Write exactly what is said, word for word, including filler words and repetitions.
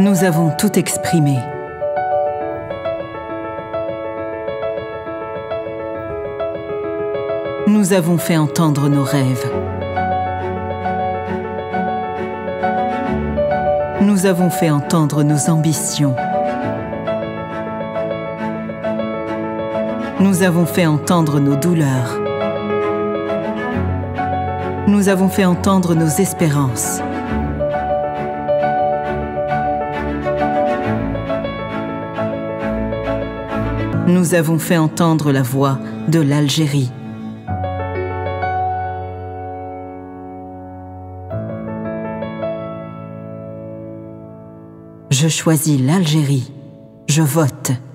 Nous avons tout exprimé. Nous avons fait entendre nos rêves. Nous avons fait entendre nos ambitions. Nous avons fait entendre nos douleurs. Nous avons fait entendre nos espérances. Nous avons fait entendre la voix de l'Algérie. Je choisis l'Algérie. Je vote.